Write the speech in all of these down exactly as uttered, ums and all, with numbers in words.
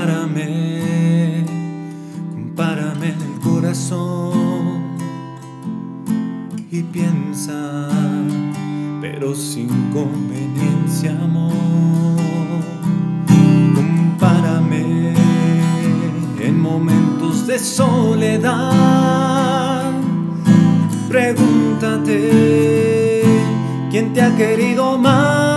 Compárame, compárame en el corazón y piensa, pero sin conveniencia, amor. Compárame en momentos de soledad. Pregúntate quién te ha querido más.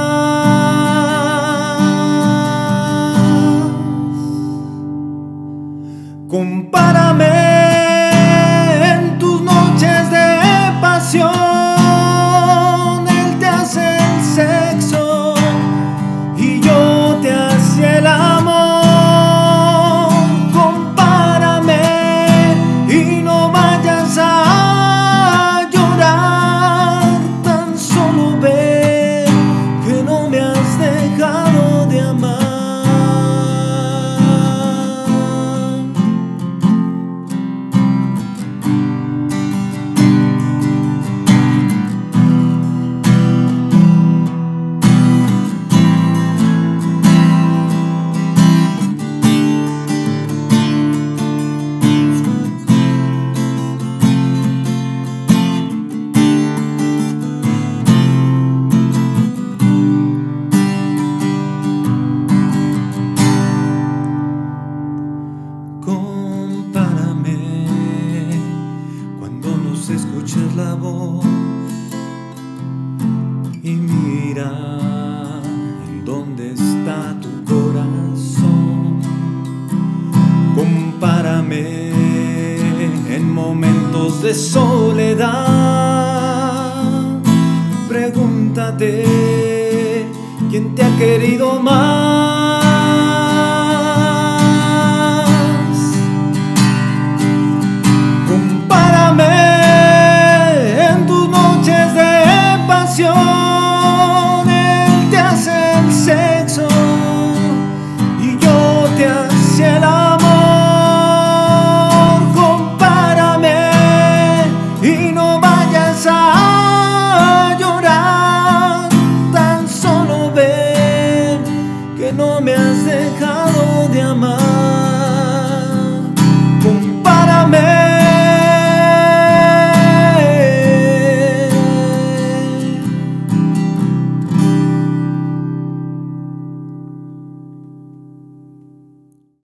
Compárame en tus noches de pasión. Él te hace el sexo y yo te hacía el amor. Compárame y no vayas a llorar. Tan solo ve que no me has dejado de amar. Compárame cuando nos escuches la voz y mira en dónde está tu corazón. Compárame en momentos de soledad. Pregúntate quién te ha querido más.